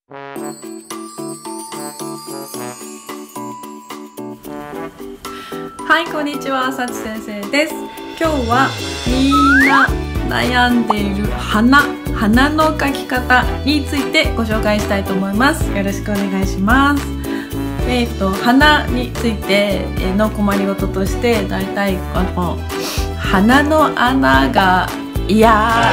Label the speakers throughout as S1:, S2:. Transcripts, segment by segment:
S1: はい、こんにちは、さち先生です。今日はみんな悩んでいる花の描き方についてご紹介したいと思います。よろしくお願いします。花についての困りごととして、だいたい花の穴が嫌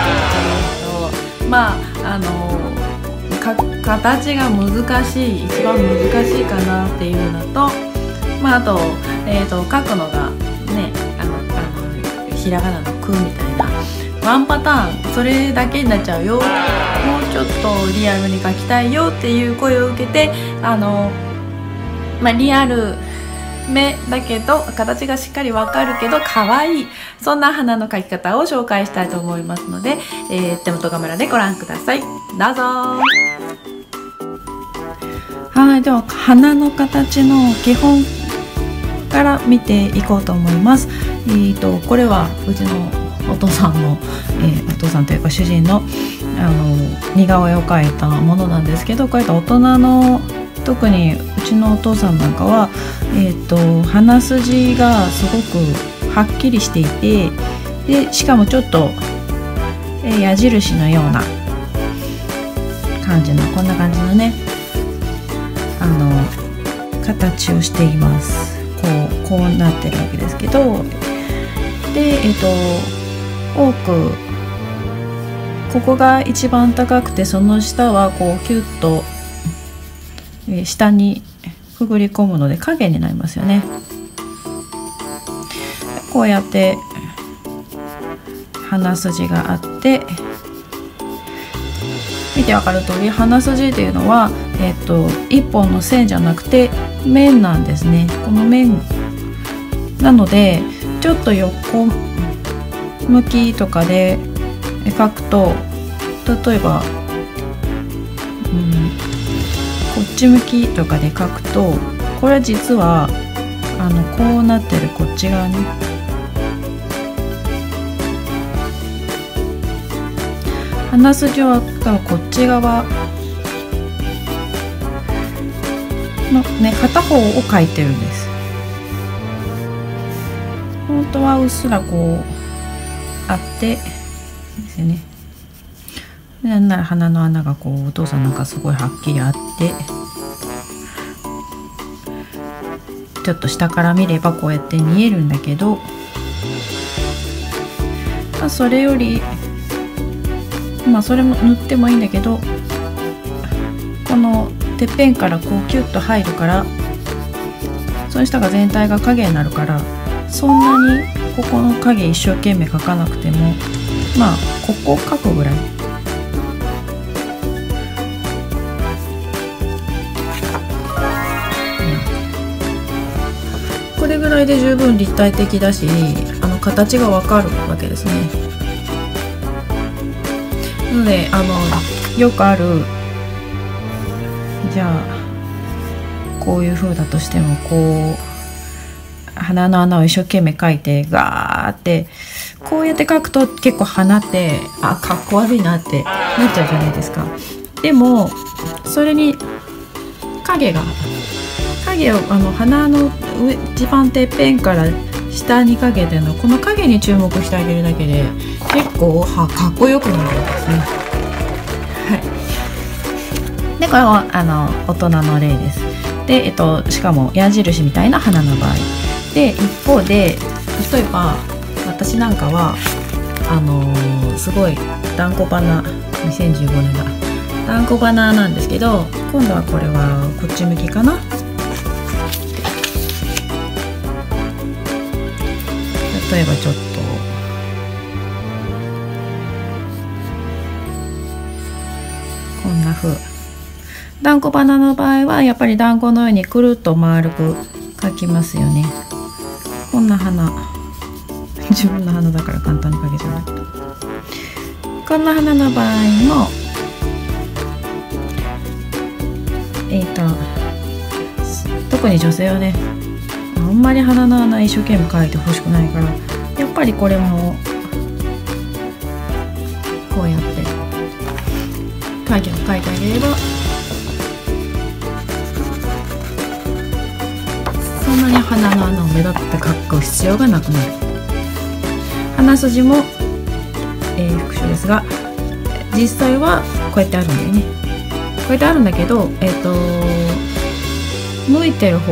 S1: 形が難しい、一番難しいかなっていうのと、あと、書くのがね、ひらがなの「く」みたいなワンパターン、それだけになっちゃうよ、もうちょっとリアルに書きたいよっていう声を受けて、リアル目だけど形がしっかりわかるけど可愛い、そんな花の描き方を紹介したいと思いますので、手元カメラでご覧ください。どうぞ。はい、では花の形の基本から見ていこうと思います。これはうちのお父さんの、お父さんというか主人の、似顔絵を描いたものなんですけど、こういった大人の、特にうちのお父さんなんかは、鼻筋がすごくはっきりしていて、でしかもちょっと、矢印のような感じの、こんな感じのね、形をしています。こうなってるわけですけど、で多くここが一番高くて、その下はこうキュッと下にくぐり込むので影になりますよね。こうやって鼻筋があって、見てわかる通り鼻筋っていうのは、一本の線じゃなくて面なんですね。この面なので、ちょっと横向きとかで描くと、例えば、こっち向きとかで描くと、これは実はこうなってるこっち側に鼻筋はこっち側のね、片方を描いてるんです。本当はうっすらこうあってですよね。なんなら鼻の穴がこう、お父さんなんかすごいはっきりあって、ちょっと下から見ればこうやって見えるんだけど、それよりそれも塗ってもいいんだけど、このてっぺんからこうキュッと入るから、その下が全体が影になるから、そんなにここの影一生懸命描かなくても、ここ描くぐらい。これぐらいで十分立体的だし、形がわかるわけですね。なのでよくある、じゃあこういう風だとしても、こう鼻の穴を一生懸命描いてガーってこうやって描くと、結構鼻ってかっこ悪いなってなっちゃうじゃないですか。でもそれに影を鼻の上、一番てっぺんから下にかけてのこの影に注目してあげるだけで、結構かっこよくなるんですね。はい。でこれは大人の例です。で、しかも矢印みたいな花の場合で、一方で例えば私なんかはすごい団子花、2015年だ団子花なんですけど、今度はこれはこっち向きかな。例えばちょっとこんな風、団子花の場合はやっぱり団子のようにくるっと丸く描きますよね。こんな花、自分の花だから簡単に描けちゃう。こんな花の場合も特に女性はね、あんまり鼻の穴一生懸命描いてほしくないから、やっぱりこれもこうやって影を描いてあげれば鼻の穴を目立って描く必要がなくなる。鼻筋も、復習ですが、実際はこうやってあるんだよね。こうやってあるんだけど、向いてる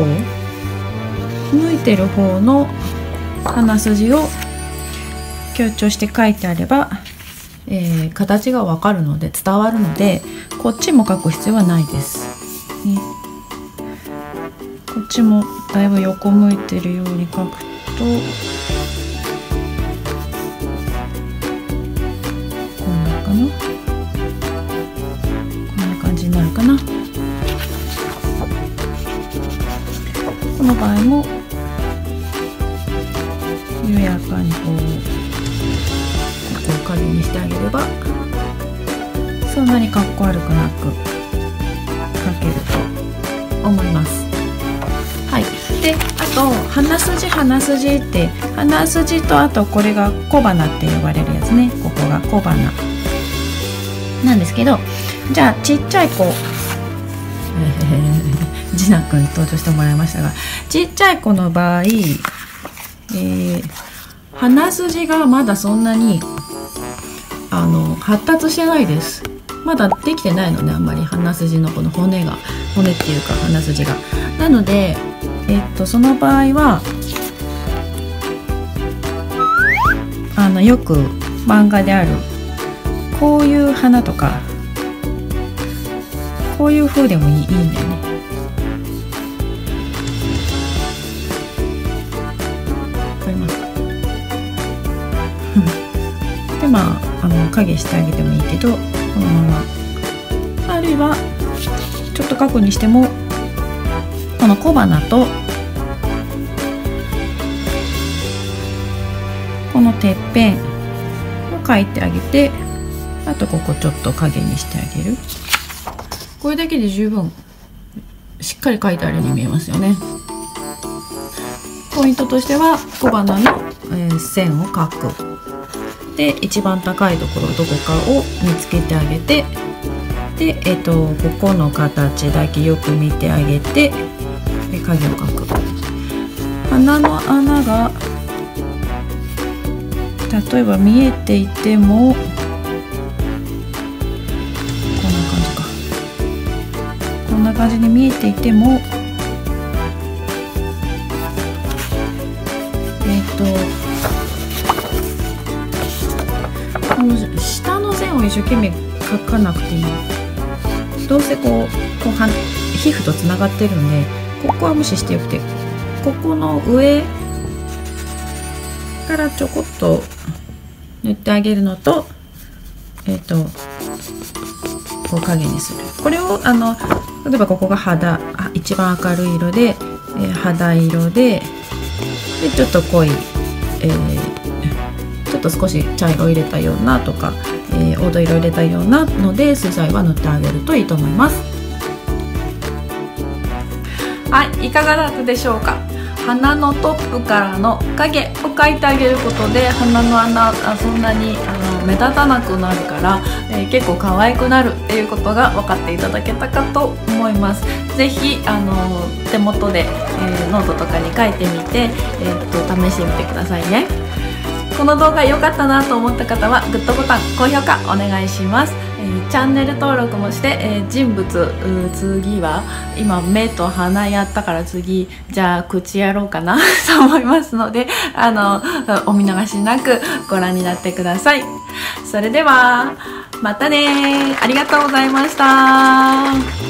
S1: 方の鼻筋を強調して描いてあれば、形がわかるので伝わるので、こっちも描く必要はないです、ね。こっちもだいぶ横向いてるように描くと、こんなかな、こんな感じになるかな。この場合も緩やかにこう影にしてあげれば、そんなにかっこ悪くなく描けると思います。はい。で、あと鼻筋って、鼻筋と、あとこれが小鼻って呼ばれるやつね。ここが小鼻なんですけど、じゃあちっちゃい子ジナ君に登場してもらいましたが、ちっちゃい子の場合、鼻筋がまだそんなに発達してないです。まだできてないのね、あんまり鼻筋のこの骨っていうか鼻筋が。なので、その場合はよく漫画であるこういう花とか、こういう風でもいいんだよね。わかりますか？で、まあ影してあげてもいいけど、このまま、あるいはちょっと描くにしても、この小鼻とこのてっぺんを描いてあげて、あとここちょっと影にしてあげる。これだけで十分しっかり描いてあるように見えますよね。ポイントとしては小鼻の、線を描く。で、一番高いところどこかを見つけてあげて、で、ここの形だけよく見てあげて、で影を描く。鼻の穴が例えば見えていても、こんな感じか。こんな感じに見えていても、この下の線を一生懸命描かなくていい。どうせこう皮膚とつながってるんで、ここは無視してよくて、ここの上からちょこっと塗ってあげるのと、こう影にする。これを例えばここが一番明るい色で、肌色で、ちょっと濃い、ちょっと少し茶色を入れたようなとか、黄土色を入れたようなので素材は塗ってあげるといいと思います。はい、いかがだったでしょうか。鼻のトップからの影を描いてあげることで、鼻の穴そんなに目立たなくなるから、結構可愛くなるっていうことが分かっていただけたかと思います。ぜひ手元で、ノートとかに書いてみて、試してみてくださいね。この動画良かったなと思った方はグッドボタン、高評価お願いします。チャンネル登録もして、人物、次は今目と鼻やったから、次じゃあ口やろうかなと思いますので、お見逃しなくご覧になってください。それではまたね、ありがとうございました。